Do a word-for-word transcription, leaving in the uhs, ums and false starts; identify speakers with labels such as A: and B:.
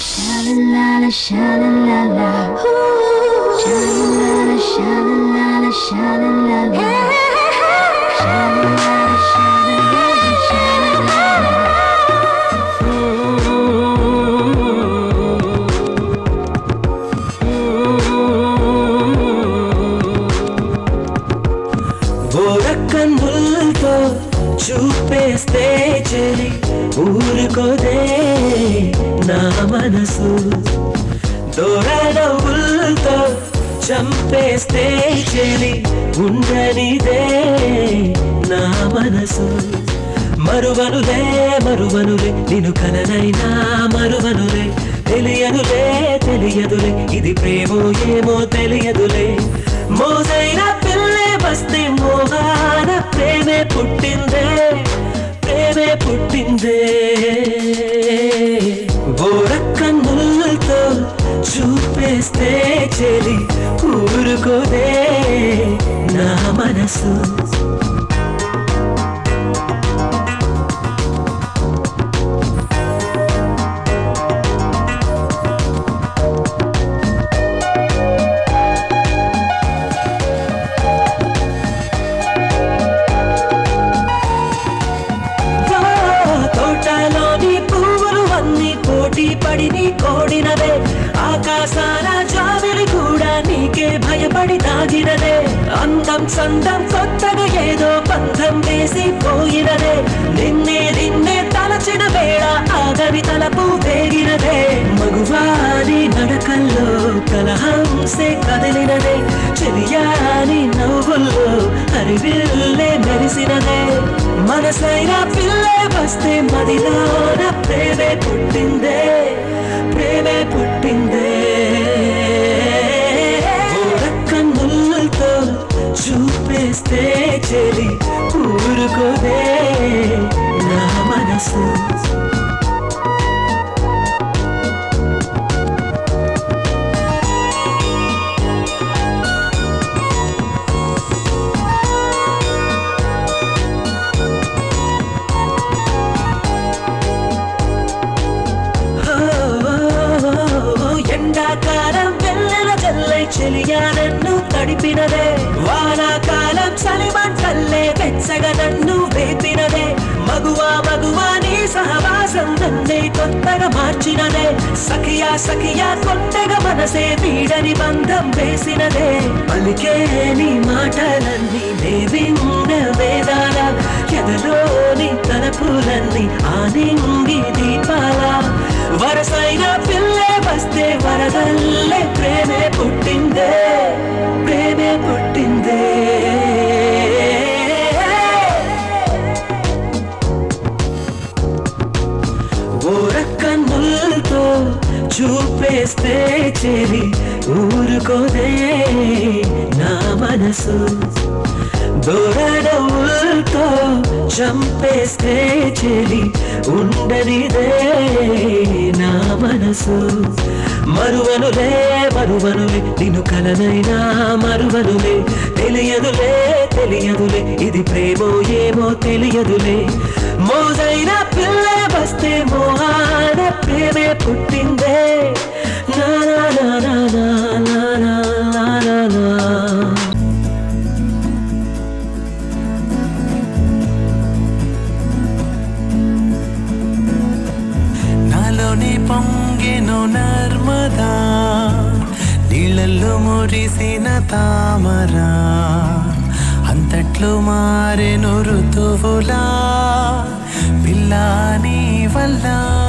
A: Sha-la-la-la, sha-la-la-la, sha-la-la-la, sha-la-la-la, sha-la-la-la, sha-la-la-la, sha-la-la-la, sha-la-la-la.
B: గోరకన్నులతో చూపేస్తే చెలి ఊరుకోదే నా మనసు, దూరనవ్వులతో చంపేస్తే చెలి ఉండనిదే నా మనసు. మరువనులే మరువనులే నిన్ను కలనైనా మరువనులే, తెలియనులే తెలియదులే ఇది ప్రేమో ఏమో తెలియదులే. మోజైన పిల్లే వస్తే మోగాన ప్రేమే పుట్టిందే, ప్రేమే పుట్టిందే. గోరకన్నులతో చూపేస్తే చెలి ఊరుకోదే నా మనసు. పడి నీ కోడినదే, ఆకాశాల జాబిలి కూడా నీకే భయపడి దాగినదే. అందం సందం కొత్తగా ఏదో బంధం వేసి పోయినదే, నిన్నే నిన్నే తలచిన వేళ ఆగని తలపు వేగినదే. మగువాని నడకల్లో కలహంసే కదిలినదే, చెలియాని నవ్వుల్లో హరివిల్లే మెరిసినదే. మనసైన పిల్లే వస్తే మదిలోన ప్రేమే పుట్టిందే, ప్రేమే పుట్టిందే. గోరకన్నులతో చూపేస్తే చెలి ఊరుకోదే నా మనసు. ఎండాకాలం వెన్నెల జల్లై చెలియా నన్ను తడిపినదే, వానాకాలం చలిమంటల్లే వెచ్చగా నన్ను వేపినదే. మగువా మగువా నీ సహవాసం నన్నే కొత్తగా మార్చినదే, సఖియా సఖియా కొత్తగా మనసే వీడని బంధం వేసినదే. పలికే నీ మాటలన్నీ నే విన్న వేదాల, ఎదలోని తలపులన్నీ ఆనింగి దీపాల. వరసైన పిల్లే వస్తే వరదల్లే ప్రేమే పుట్టిందే, ప్రేమే పుట్టిందే. గోరకన్నులతో చూపేస్తే చెలి ఊరుకోదే నా మనసు, దూరనవ్వులతో చంపేస్తే చెలి ఉండనిదే నా మనసు. మరువనులే మరువనులే నిన్ను కలనైనా మరువనులే, తెలియదులే తెలియదులే ఇది ప్రేమో ఏమో తెలియదులే. మోజైన పిల్లే వస్తే మోహాన ప్రేమే పుట్టిందే. నా నా నా నా నా నా నా నా నా.
C: నాలోని పొంగెను నర్మదా, నీళ్ళల్లో మురిసిన తామరా, అంతట్లు మారెను ఋతువులా పిల్లా నీ వల్ల.